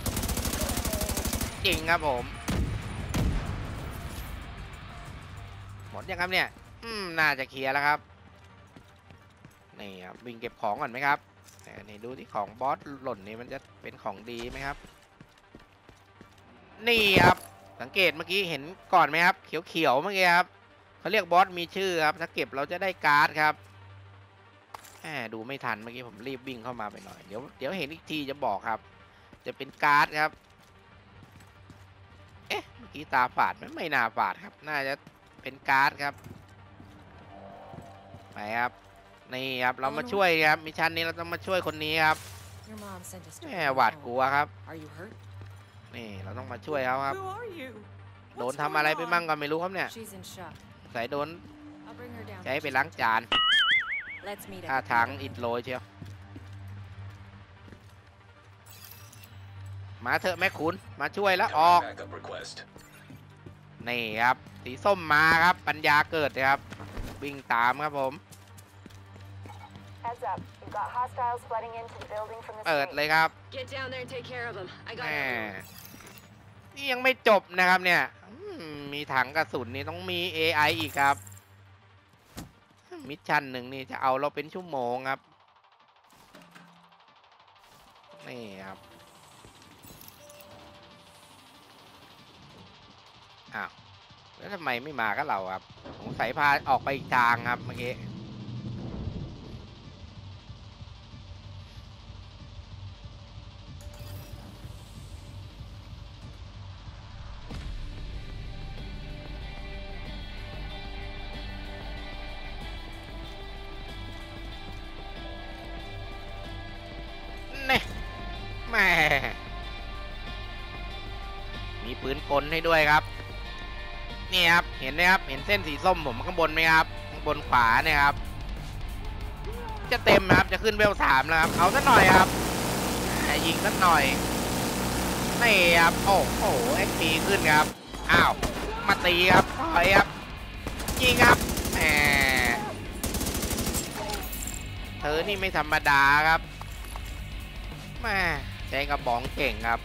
จริงครับผมหมดยังครับเนี่ยน่าจะเคลียร์แล้วครับนี่ครับวิ่งเก็บของก่อนไหมครับนี่ดูที่ของบอสหล่นนี่มันจะเป็นของดีไหมครับนี่ครับสังเกตเมื่อกี้เห็นก่อนไหมครับเขียวเมื่อกี้ครับเขาเรียกบอสมีชื่อครับถ้าเก็บเราจะได้การ์ดครับดูไม่ทันเมื่อกี้ผมรีบวิ่งเข้ามาไปหน่อยเดี๋ยวเห็นอีกทีจะบอกครับจะเป็นการ์ดครับเมื่อกี้ตาฝาดไม่น่าฝาดครับน่าจะเป็นการ์ดครับไปครับนี่ครับเรามาช่วยครับมิชชั่นนี้เราต้องมาช่วยคนนี้ครับหวาดกลัวครับนี่เราต้องมาช่วยเขาครับโดนทำอะไรไปมั่งก็ไม่รู้ครับเนี่ยใส่โดนใช้ไปล้างจานท่าทางอิดโรยเชียวมาเถอะแม่ขุนมาช่วยแล้วออกนี่ครับสีส้มมาครับปัญญาเกิดครับวิ่งตามครับผมเปิดเลยครับนี่ยังไม่จบนะครับเนี่ยมีถังกระสุนนี่ต้องมี AI อีกครับมิชชั่นหนึ่งนี่จะเอาเราเป็นชั่วโมงครับนี่ครับอ้าวแล้วทำไมไม่มากับเราครับสงสัยพาออกไปอีกทางครับเมื่อกี้แม่มีปืนกลให้ด้วยครับนี่ครับเห็นไหมครับเห็นเส้นสีส้มผมข้างบนไหมครับข้างบนขวาเนี่ยครับจะเต็มครับจะขึ้นเวล3แล้วครับเอาสักหน่อยครับยิงสักหน่อยนี่ครับโอ้โหเอ็กพีขึ้นครับอ้าวมาตีครับถอยครับยิงครับเธอนี่ไม่ธรรมดาครับแม่ใช้กระบองเก่งครับ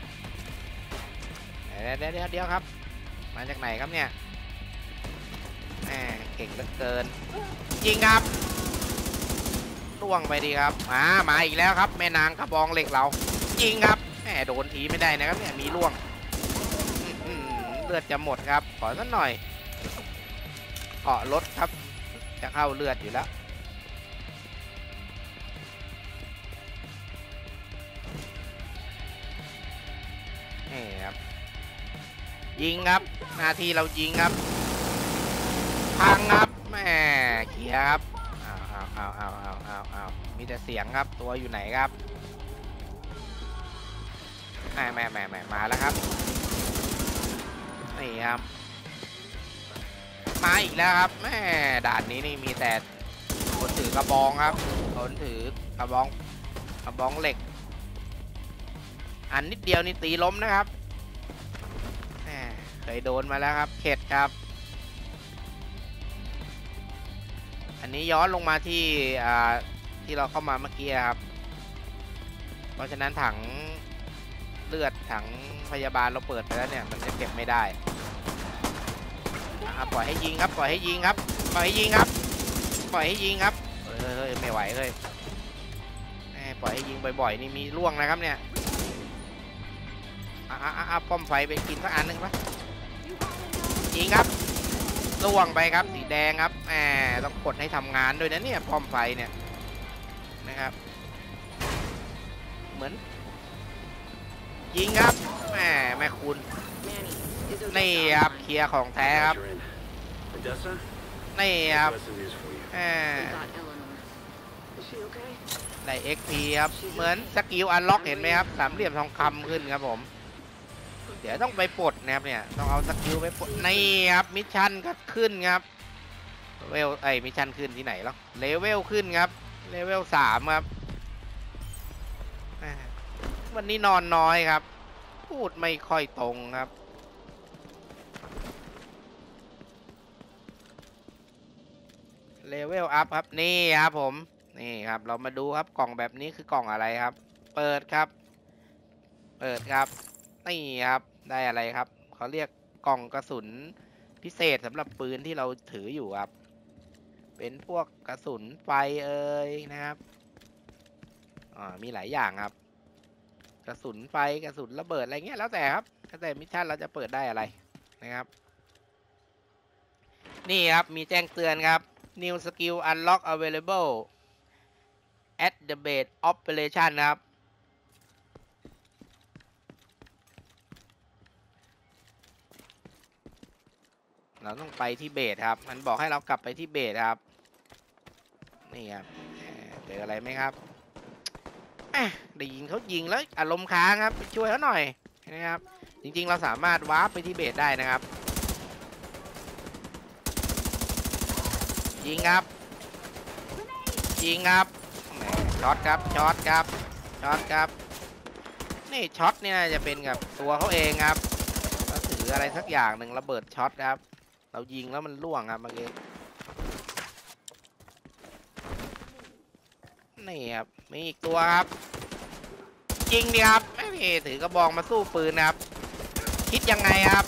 เดี๋ยวครับมาจากไหนครับเนี่ยเก่งเหลือเกินยิงครับล่วงไปดีครับมาอีกแล้วครับแม่นางกระบองเหล็กเรายิงครับโดนทีไม่ได้นะครับเนี่ยมีล่วงเลือดจะหมดครับขอสักหน่อยเกาะรถครับจะเข้าเลือดอยู่แล้วนี่ครับยิงครับหน้าที่เรายิงครับพังครับแม่เขียครับเอามีแต่เสียงครับตัวอยู่ไหนครับแม่มาแล้วครับนี่ครับมาอีกแล้วครับแม่ด่านนี้นี่มีแต่คนถือกระบองครับคนถือกระบองเหล็กอันนิดเดียวนี่ตีล้มนะครับแหมเคยโดนมาแล้วครับเข็ดครับอันนี้ย้อนลงมาที่ที่เราเข้ามาเมื่อกี้ครับเพราะฉะนั้นถังเลือดถังพยาบาลเราเปิดไปแล้วเนี่ยมันจะเก็บไม่ได้ปล่อยให้ยิงครับปล่อยให้ยิงครับปล่อยให้ยิงครับปล่อยให้ยิงครับเฮ้ยไม่ไหวเลยปล่อยให้ยิงบ่อยๆนี่มีล่วงนะครับเนี่ยป้อมไฟไปกินสักอันหนึ่งปะยิงครับล่วงไปครับสีแดงครับต้องกดให้ทำงานด้วยนะเนี่ยป้อมไฟเนี่ยนะครับเหมือนยิงครับแม่คุณ Manny, is Odessa นี่ครับ online? เคลียร์ของแท้ครับ Odessa? นี่ครับ Got some news for you. We got Eleanor. Is she okay? ได้ XP ครับเหมือนสกิลอันล็อกเห็นไหมครับสามเหลี่ยมทองคำขึ้นครับผมเดี๋ยวต้องไปปลดนะครับเนี่ยต้องเอาสกิลไปปลดนี่ครับมิชชั่นก็ขึ้นครับเวลมิชชั่นขึ้นที่ไหนแล้วเลเวลขึ้นครับเลเวล3ครับวันนี้นอนน้อยครับพูดไม่ค่อยตรงครับเลเวลอัพครับนี่ครับผมนี่ครับเรามาดูครับกล่องแบบนี้คือกล่องอะไรครับเปิดครับเปิดครับนี่ครับได้อะไรครับเขาเรียกกล่องกระสุนพิเศษสำหรับปืนที่เราถืออยู่ครับเป็นพวกกระสุนไฟนะครับมีหลายอย่างครับกระสุนไฟกระสุนระเบิดอะไรเงี้ยแล้วแต่ครับแล้วแต่มิชชั่นเราจะเปิดได้อะไรนะครับนี่ครับมีแจ้งเตือนครับ New Skill Unlock Available at the base operation นะครับเราต้องไปที่เบสครับมันบอกให้เรากลับไปที่เบสครับนี่ครับเจออะไรไหมครับได้ยิงเขายิงแล้วอารมณ์ค้างครับช่วยเขาหน่อยนะครับจริงๆเราสามารถวาร์ปไปที่เบสได้นะครับยิงครับยิงครับช็อตครับช็อตครับช็อตครับนี่ช็อตเนี่ยจะเป็นกับตัวเขาเองครับเราถืออะไรสักอย่างหนึ่งระเบิดช็อตครับเรายิงแล้วมันล่วงครับเมื่อกี้นี่ครับมีอีกตัวครับยิงดีครับไม่มีถือกระบองมาสู้ปืนครับคิดยังไงครับ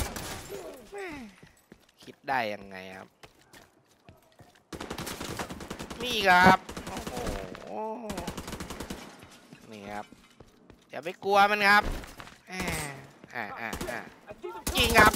คิดได้ยังไงครับมีอีกครับโอ้โหนี่ครับอย่าไปกลัวมันครับยิงครับ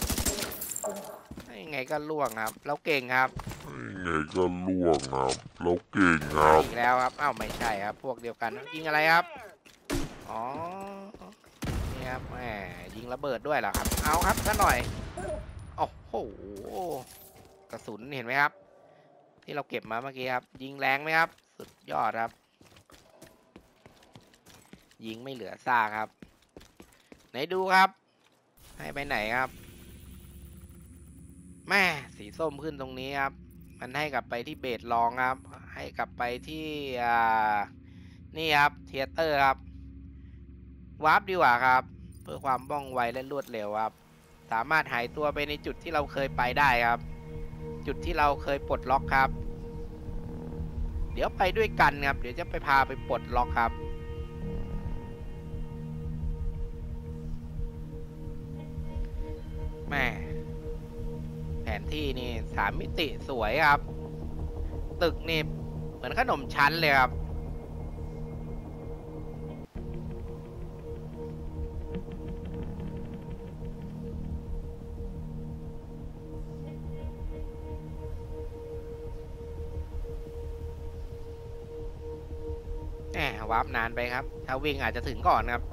ยังไงก็ล่วงครับเราเก่งครับไงก็ล่วงครับเราเก่งครับอีกแล้วครับอ้าวไม่ใช่ครับพวกเดียวกันยิงอะไรครับอ๋อนี่ครับแหมยิงระเบิดด้วยเหรอครับเอาครับซะหน่อยโอ้โหกระสุนเห็นไหมครับที่เราเก็บมาเมื่อกี้ครับยิงแรงไหมครับสุดยอดครับยิงไม่เหลือซากครับไหนดูครับให้ไปไหนครับแม่สีส้มขึ้นตรงนี้ครับมันให้กลับไปที่เบสรองครับให้กลับไปที่นี่ครับเทียเตอร์ครับวาร์ปดีกว่าครับเพื่อความว่องไวและรวดเร็วครับสามารถหายตัวไปในจุดที่เราเคยไปได้ครับจุดที่เราเคยปลดล็อกครับเดี๋ยวไปด้วยกันครับเดี๋ยวจะไปพาไปปลดล็อกครับแม่แผนที่นี่3 มิติสวยครับตึกนี่เหมือนขนมชั้นเลยครับวาร์ปนานไปครับถ้าวิ่งอาจจะถึงก่อนครับ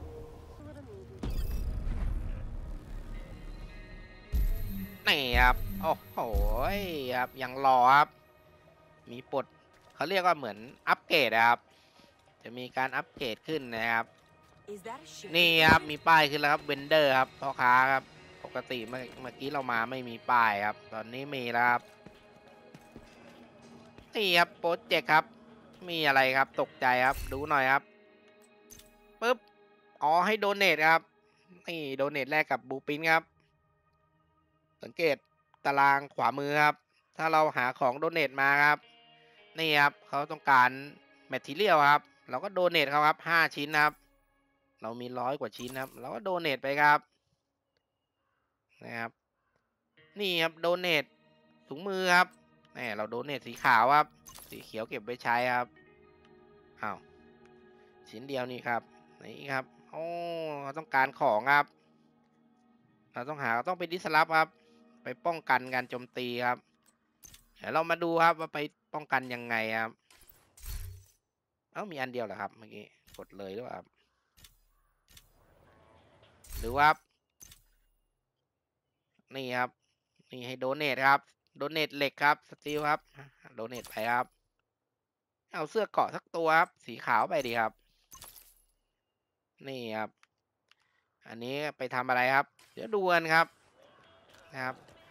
นี่ครับโอ้โหครับยังรอครับ มีปลดเขาเรียกว่าเหมือนอัปเกรดนะครับ จะมีการอัปเกรดขึ้นนะครับ Is that a ship? นี่ครับมีป้ายขึ้นแล้วครับเวนเดอร์ครับพ่อค้าครับปกติเมื่อกี้เรามาไม่มีป้ายครับ ตอนนี้มีแล้วครับนี่ครับโปรเจกต์ครับ มีอะไรครับตกใจครับดูหน่อยครับปึ๊บอ๋อให้โดเนทครับนี่โดเนทแรกกับบูปินครับ สังเกตตารางขวามือครับ ถ้าเราหาของโดเนทมาครับนี่ครับเขาต้องการแมททีเรียลครับ เราก็โดเนทเขาครับ5 ชิ้นครับ เรามี100 กว่าชิ้นครับเราก็โดเนทไปครับนะครับนี่ครับโดเนทถุงมือครับนี่เราโดเนทสีขาวครับ สีเขียวเก็บไว้ใช้ครับอ้าวชิ้นเดียวนี่ครับนี่ครับโอ้เราต้องการของครับ เราต้องไปดิสลอฟครับ ไปป้องกันการโจมตีครับเดี๋ยวเรามาดูครับว่าไปป้องกันยังไงครับมีอันเดียวเหรอครับเมื่อกี้กดเลยหรือเปล่าครับหรือว่านี่ครับนี่ให้โดเนทครับโดเนทเหล็กครับสตีลครับโดเนทไปครับเอาเสื้อเกราะสักตัวครับสีขาวไปดีครับนี่ครับอันนี้ไปทำอะไรครับเดี๋ยวดูกันครับนะครับ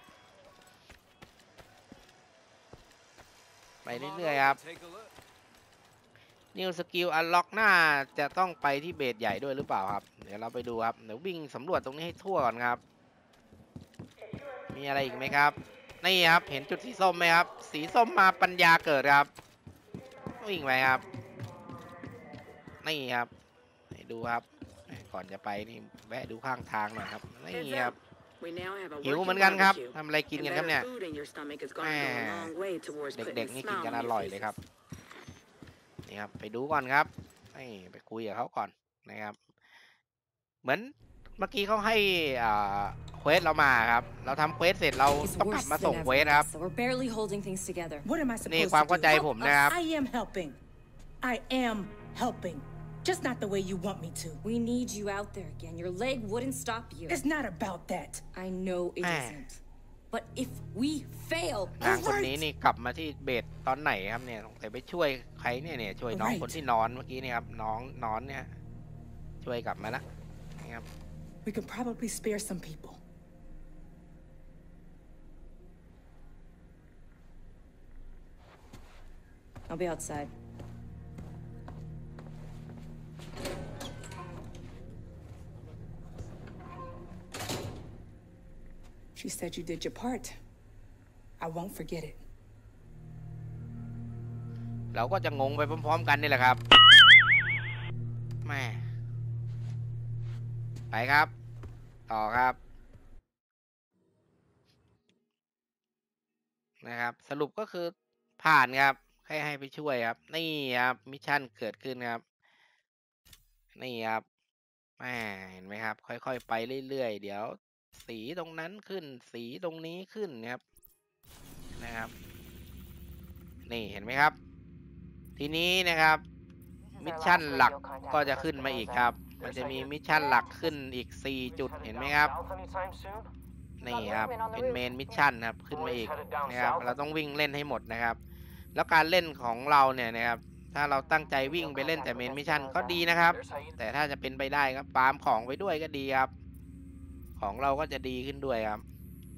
ไปเรื่อยๆครับนิวสกิลอันล็อกน่าจะต้องไปที่เบสใหญ่ด้วยหรือเปล่าครับเดี๋ยวเราไปดูครับเดี๋ยววิ่งสำรวจตรงนี้ให้ทั่วก่อนครับมีอะไรอีกไหมครับนี่ครับเห็นจุดสีส้มไหมครับสีส้มมาปัญญาเกิดครับวิ่งไปครับนี่ครับให้ดูครับก่อนจะไปนี่แวะดูข้างทางหน่อยครับนี่ Heads ครับ up. We now have a หิว working เหมือนกันครับ barbecue. ทำอะไรกิน And กันครับเนี่ย better food in your stomach is going to go a long way towards เด็ putting ก a ๆนี่กิน smile กัน on อ your ร่อยเลยครับ faces. นี่ครับไปดูก่อนครับนี่ไปคุยกับเขาก่อนนะครับเหมือนเมื่อกี้เขาให้เควสเรามาครับเราทำเควสเสร็จเรา It's ต้องกลับ worse มาส่ง than เควส ever, ครับ so we're barely holding things together. What am I นี่ supposed ความ to เข้าใจ do? ผมนะครับ I am helping. I am helping. Just not the way you want me to. We need you out there again. Your leg wouldn't stop you. It's not about that. I know it isn't. But if we fail, นางคนนี้นี่กลับมาที่เบสตอนไหนครับเนี่ยแต่ไปช่วยใครเนี่ยช่วยน้องคนที่นอนเมื่อกี้นี่ครับน้องนอนเนี่ยช่วยกลับมาละนี่ครับ We can probably spare some people. I'll be outside. She said you did your part. I won't forget it. เราก็จะงงไปพร้อมๆกันนี่แหละครับแม่ไปครับ ต่อครับนะครับ สรุปก็คือผ่านครับให้ไปช่วยครับนี่ครับมิชชั่นเกิดขึ้นครับนี่ครับแม่เห็นไหมครับ ค่อยๆไปเรื่อยๆเดี๋ยวสีตรงนั้นขึ้นสีตรงนี้ขึ้นนะครับนี่เห็นไหมครับ ทีนี้นะครับมิชชั่นหลักก็จะขึ้นมาอีกครับมันจะมีมิชชั่นหลักขึ้นอีก4จุดเห็นไหมครับนี่ครับเป็นเมนมิชชั่นครับขึ้นมาอีกนะครับเราต้องวิ่งเล่นให้หมดนะครับแล้วการเล่นของเราเนี่ยนะครับถ้าเราตั้งใจวิ่งไปเล่นแต่เมนมิชชั่นก็ดีนะครับแต่ถ้าจะเป็นไปได้ครับฟาร์มของไว้ด้วยก็ดีครับของเราก็จะดีขึ้นด้วยครับ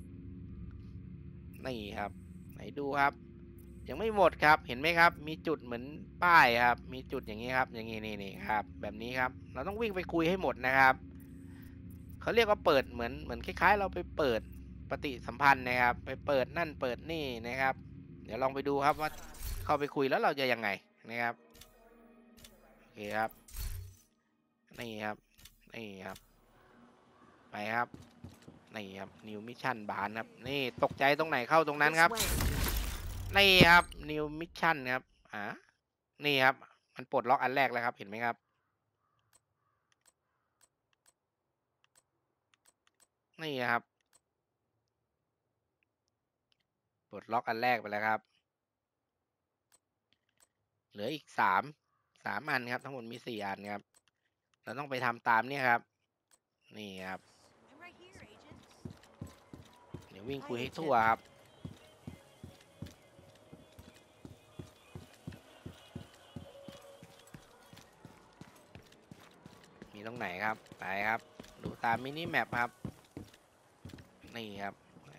นี่ครับไหนดูครับยังไม่หมดครับเห็นไหมครับมีจุดเหมือนป้ายครับมีจุดอย่างนี้ครับอย่างนี้นี่ครับแบบนี้ครับเราต้องวิ่งไปคุยให้หมดนะครับเขาเรียกว่าเปิดเหมือนคล้ายๆเราไปเปิดปฏิสัมพันธ์นะครับไปเปิดนั่นเปิดนี่นะครับเดี๋ยวลองไปดูครับว่าเข้าไปคุยแล้วเราจะยังไงนะครับโอเคครับนี่ครับไปครับนี่ครับนิวมิชชั่นบานครับนี่ตกใจตรงไหนเข้าตรงนั้นครับนี่ครับนิวมิชชั่นครับนี่ครับมันปลดล็อกอันแรกแล้วครับเห็นไหมครับนี่ครับปลดล็อกอันแรกไปแล้วครับเหลืออีก3อันครับทั้งหมดมี4อันครับเราต้องไปทำตามเนี่ยครับนี่ครับเดี๋ยววิ่งคุยให้ทั่วครับมีตรงไหนครับไปครับดูตามมินิแมปครับนี่ครับ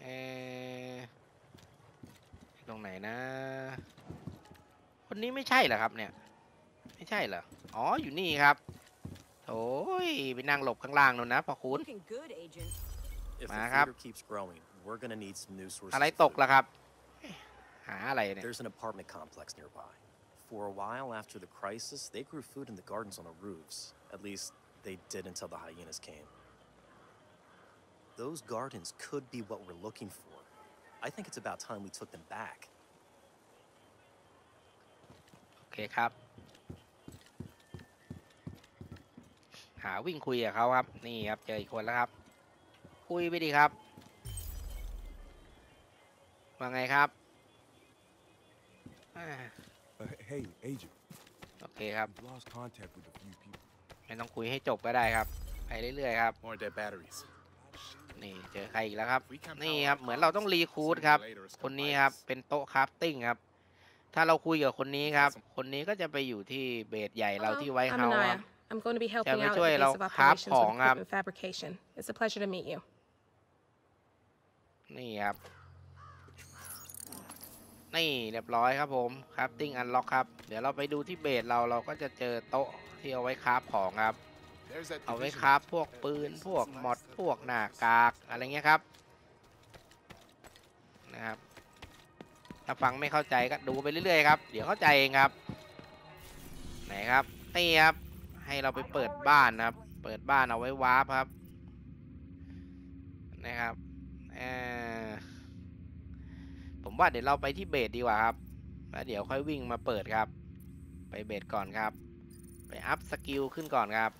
ตรงไหนนะคนนี้ไม่ใช่เหรอครับเนี่ยไม่ใช่เหรออ๋ออยู่นี่ครับโอ้ยไปนั่งหลบข้างล่างนู่นนะพอคุณ Looking good, Agent. If the Màครับ theater keeps growing, we're gonna need some new sources. อะไร of ตก food. ล่ะครับหาอะไรเนี่ย There's an apartment complex nearby. For a while after the crisis, they grew food in the gardens on the roofs. At least they did until the hyenas came. Those gardens could be what we're looking for. I think it's about time we took them back. โอเคครับหาวิ่งคุยกับเขาครับนี่ครับเจออีกคนแล้วครับคุยไปดีครับว่าไงครับ Hey, agent. โอเคครับ We've lost contact with a few people. ไม่ต้องคุยให้จบก็ได้ครับไปเรื่อยๆครับ More dead batteries. นี่เจอใครอีกแล้วครับนี่ครับเหมือนเราต้องรีคูดครับคนนี้ครับเป็นโต๊ะคราฟติ้งครับถ้าเราคุยกับคนนี้ครับคนนี้ก็จะไปอยู่ที่เบสใหญ่เราที่ไว้ I'm เฮาครับ Anaya. I'm going to be helping Chào out at mấy the chú base of ơi, operations with khám phòng equipment fabrication. It's a pleasure to meet you. นี่ครับนี่เรียบร้อยครับผมคราฟติ้งอันล็อกครับเดี๋ยวเราไปดูที่เบสเราก็จะเจอโต๊ะที่เอาไว้คราฟของครับ There's that เอาไว้ division. คราฟพวกปืนพวกมอดพวกหน้ากากอะไรเงี้ยครับนะครับถ้าฟังไม่เข้าใจก็ดูไปเรื่อยๆครับเดี๋ยวเข้าใจเองครับไหนครับนี่ครับให้เราไปเปิดบ้านนะครับเปิดบ้านเอาไว้วาร์ปครับนะครับผมว่าเดี๋ยวเราไปที่เบสดีกว่าครับแล้วเดี๋ยวค่อยวิ่งมาเปิดครับไปเบสก่อนครับไปอัพสกิลขึ้นก่อนครับ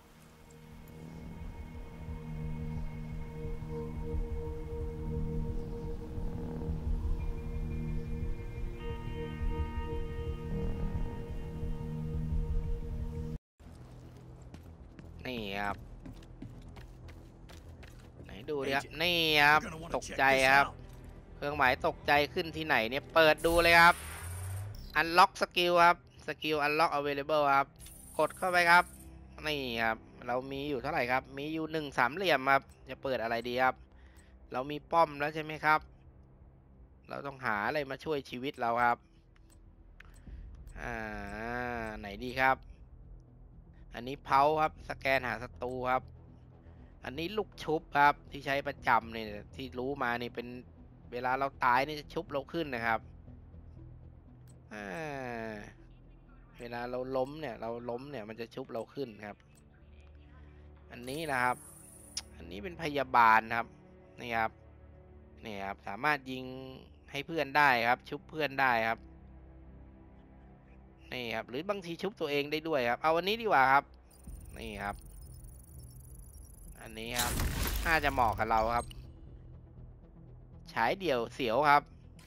นี่ครับไหนดูดิครับนี่ครับตกใจครับเครื่องหมายตกใจขึ้นที่ไหนเนี่ยเปิดดูเลยครับ Unlock Skill ครับ Skill Unlock Available ครับกดเข้าไปครับนี่ครับเรามีอยู่เท่าไหร่ครับมีอยู่1 3 เหลี่ยมครับจะเปิดอะไรดีครับเรามีป้อมแล้วใช่ไหมครับเราต้องหาอะไรมาช่วยชีวิตเราครับไหนดีครับอันนี้เพาครับสแกนหาศัตรูครับอันนี้ลูกชุบครับที่ใช้ประจำเนี่ยที่รู้มานี่เป็นเวลาเราตายนี่จะชุบเราขึ้นนะครับเวลาเราล้มเนี่ยมันจะชุบเราขึ้นครับอันนี้นะครับอันนี้เป็นพยาบาลครับนี่ครับนี่ครับสามารถยิงให้เพื่อนได้ครับชุบเพื่อนได้ครับนี่ครับหรือบางทีชุบตัวเองได้ด้วยครับเอาอันนี้ดีกว่าครับนี่ครับอันนี้ครับน่าจะเหมาะกับเราครับฉายเดี่ยวเสียวครับ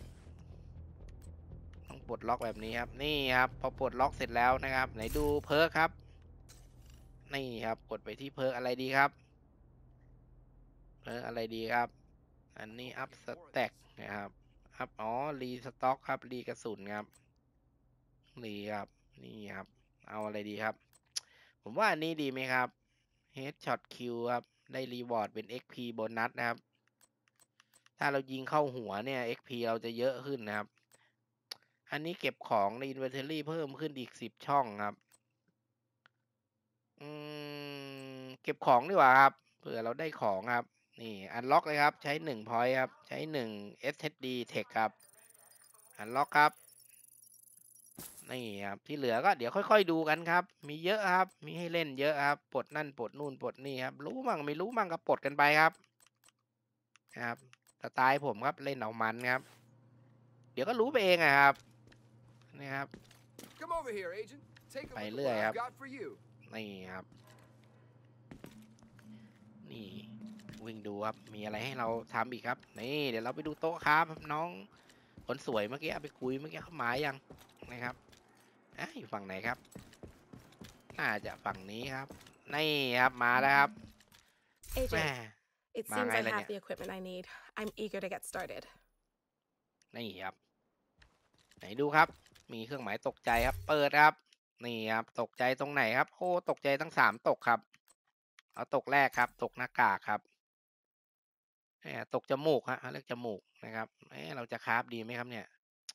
ต้องปลดล็อกแบบนี้ครับนี่ครับพอปลดล็อกเสร็จแล้วนะครับไหนดูเพิร์คครับนี่ครับกดไปที่เพิร์คอะไรดีครับเพิร์คอะไรดีครับอันนี้อัพสแต็กนะครับอัพรีสต็อกครับรีกระสุนครับรีครับนี่ครับเอาอะไรดีครับผมว่าอันนี้ดีไหมครับ Headshot Kill ครับได้รีวอร์ดเป็น XP โบนัสนะครับถ้าเรายิงเข้าหัวเนี่ย XP เราจะเยอะขึ้นนะครับอันนี้เก็บของใน Inventory เพิ่มขึ้นอีก10 ช่องครับเก็บของดีกว่าครับเผื่อเราได้ของครับนี่อันล็อกเลยครับใช้1 point ครับใช้1 SSD Tech ครับอันล็อกครับนี่ครับที่เหลือก็เดี๋ยวค่อยๆดูกันครับมีเยอะครับมีให้เล่นเยอะครับปลดนั่นปลดนู่นปลดนี่ครับรู้มั่งไม่รู้มั่งก็ปลดกันไปครับครับสไตล์ผมครับเล่นเอามันครับเดี๋ยวก็รู้ไปเองครับนี่ครับไปเรื่อยครับนี่ครับนี่วิ่งดูครับมีอะไรให้เราทำอีกครับนี่เดี๋ยวเราไปดูโต๊ะครับน้องคนสวยเมื่อกี้ไปคุยเมื่อกี้เขาหมายยังนะครับอยู่ฝั่งไหนครับน่าจะฝั่งนี้ครับนี่ครับมาแล้วครับแม่ It Mang seems ai I lên have nhỉ? the equipment I need. I'm eager to get started. นี่ครับ ไหนดูครับ มีเครื่องหมายตกใจครับ เปิดครับ นี่ครับ ตกใจตรงไหนครับ โอ้ ตกใจทั้ง3ตกครับ เอาตกแรกครับ ตกหน้ากากครับตกจมูกฮะเรียกจมูกนะครับเราจะคราฟดีไหมครับเนี่ย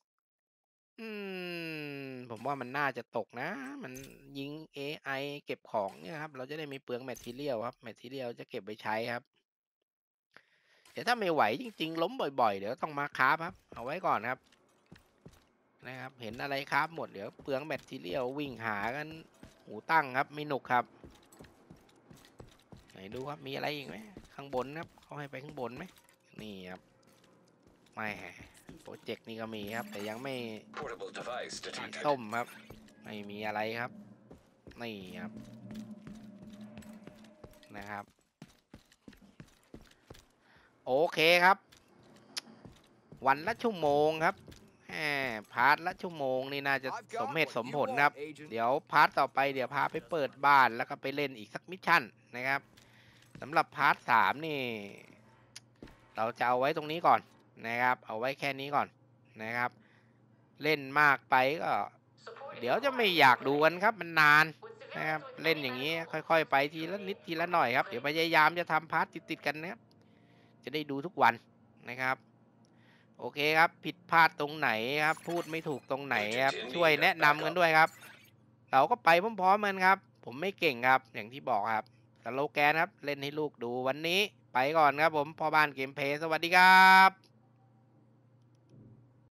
ผมว่ามันน่าจะตกนะ มันยิง AI เก็บของเนี่ยครับ เราจะได้ไม่เปลืองแมททีเรียลครับ แมททีเรียลจะเก็บไปใช้ครับ เดี๋ยวถ้าไม่ไหวจริงๆล้มบ่อยๆ เดี๋ยวต้องมาคราฟครับ เอาไว้ก่อนครับ นะครับ เห็นอะไรคราฟหมด เดี๋ยวเปลืองแมททีเรียลวิ่งหากันหูตั้งครับไม่หนุกครับ ไหนดูครับมีอะไรอีกไหมข้างบนครับเขาให้ไปข้างบนไหมนี่ครับไม่โปรเจกต์นี้ก็มีครับ แต่ยังไม่สีส้มครับไม่มีอะไรครับนี่ครับนะครับโอเคครับ วันละชั่วโมงครับพาร์ทละชั่วโมงนี่น่าจะสมเหตุสมผลครับเดี๋ยวพาร์ทต่อไปเดี๋ยวพาไปเปิดบ้านแล้วก็ไปเล่นอีกสักมิชชั่นนะครับสำหรับพาร์ท3นี่เราจะเอาไว้ตรงนี้ก่อนนะครับเอาไว้แค่นี้ก่อนนะครับเล่นมากไปก็เดี๋ยวจะไม่อยากดูกันครับมันนานนะครับเล่นอย่างนี้ค่อยๆไปทีละนิดทีละหน่อยครับเดี๋ยวพยายามจะทำพาร์ทติดๆกันนะครับจะได้ดูทุกวันนะครับโอเคครับผิดพลาดตรงไหนครับพูดไม่ถูกตรงไหนครับช่วยแนะนำกันด้วยครับเราก็ไปพร้อมๆกันครับผมไม่เก่งครับอย่างที่บอกครับสโลแกนครับเล่นให้ลูกดูวันนี้ไปก่อนครับผมพ่อบ้านเกมเพลย์สวัสดีครับ